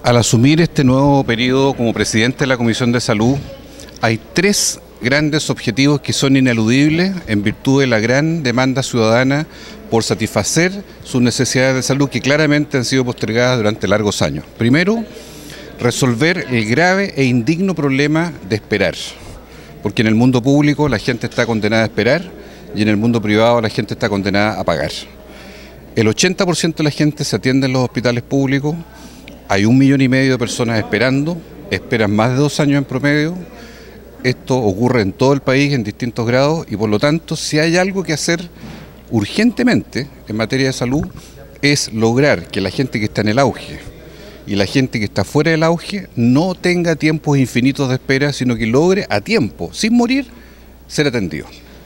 Al asumir este nuevo periodo como presidente de la Comisión de Salud, hay tres grandes objetivos que son ineludibles en virtud de la gran demanda ciudadana por satisfacer sus necesidades de salud que claramente han sido postergadas durante largos años. Primero, resolver el grave e indigno problema de esperar, porque en el mundo público la gente está condenada a esperar y en el mundo privado la gente está condenada a pagar. El 80% de la gente se atiende en los hospitales públicos, hay 1,5 millones de personas esperando, esperan más de 2 años en promedio. Esto ocurre en todo el país en distintos grados y por lo tanto si hay algo que hacer urgentemente en materia de salud es lograr que la gente que está en el auge y la gente que está fuera del auge no tenga tiempos infinitos de espera, sino que logre a tiempo, sin morir, ser atendido.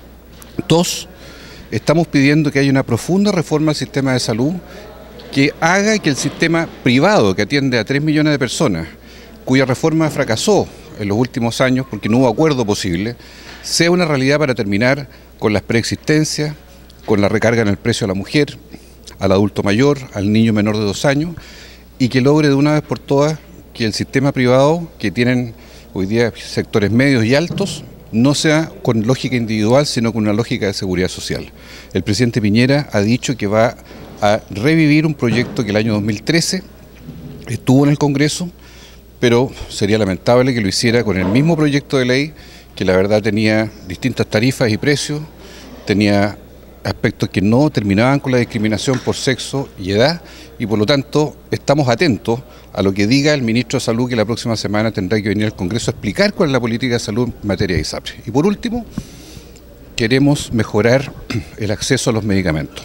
Dos, estamos pidiendo que haya una profunda reforma al sistema de salud que haga que el sistema privado que atiende a 3 millones de personas, cuya reforma fracasó en los últimos años porque no hubo acuerdo posible, sea una realidad para terminar con las preexistencias, con la recarga en el precio a la mujer, al adulto mayor, al niño menor de 2 años, y que logre de una vez por todas que el sistema privado, que tienen hoy día sectores medios y altos, no sea con lógica individual, sino con una lógica de seguridad social. El presidente Piñera ha dicho que va a revivir un proyecto que el año 2013 estuvo en el Congreso, pero sería lamentable que lo hiciera con el mismo proyecto de ley que la verdad tenía distintas tarifas y precios, tenía aspectos que no terminaban con la discriminación por sexo y edad y por lo tanto estamos atentos a lo que diga el ministro de Salud, que la próxima semana tendrá que venir al Congreso a explicar cuál es la política de salud en materia de ISAPRE. Y por último, queremos mejorar el acceso a los medicamentos.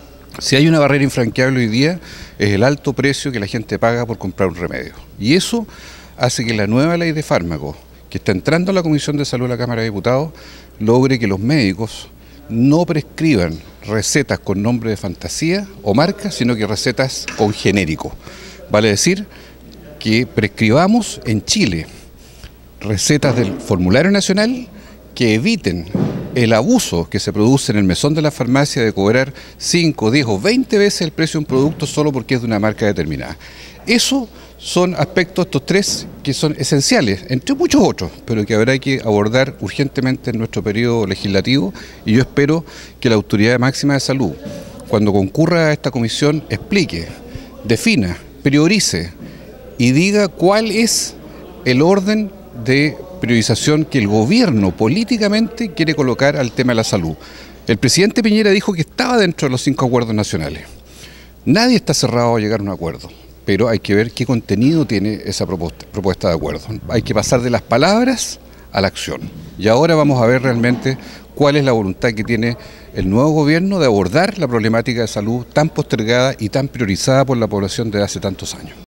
Si hay una barrera infranqueable hoy día es el alto precio que la gente paga por comprar un remedio. Y eso hace que la nueva ley de fármacos, que está entrando a la Comisión de Salud de la Cámara de Diputados, logre que los médicos no prescriban recetas con nombre de fantasía o marca, sino que recetas con genérico. Vale decir que prescribamos en Chile recetas del formulario nacional que eviten el abuso que se produce en el mesón de la farmacia de cobrar 5, 10 o 20 veces el precio de un producto solo porque es de una marca determinada. Eso son aspectos, estos tres, que son esenciales, entre muchos otros, pero que habrá que abordar urgentemente en nuestro periodo legislativo y yo espero que la Autoridad Máxima de Salud, cuando concurra a esta comisión, explique, defina, priorice y diga cuál es el orden de priorización que el gobierno políticamente quiere colocar al tema de la salud. El presidente Piñera dijo que estaba dentro de los 5 acuerdos nacionales. Nadie está cerrado a llegar a un acuerdo, pero hay que ver qué contenido tiene esa propuesta de acuerdo. Hay que pasar de las palabras a la acción. Y ahora vamos a ver realmente cuál es la voluntad que tiene el nuevo gobierno de abordar la problemática de salud tan postergada y tan priorizada por la población desde hace tantos años.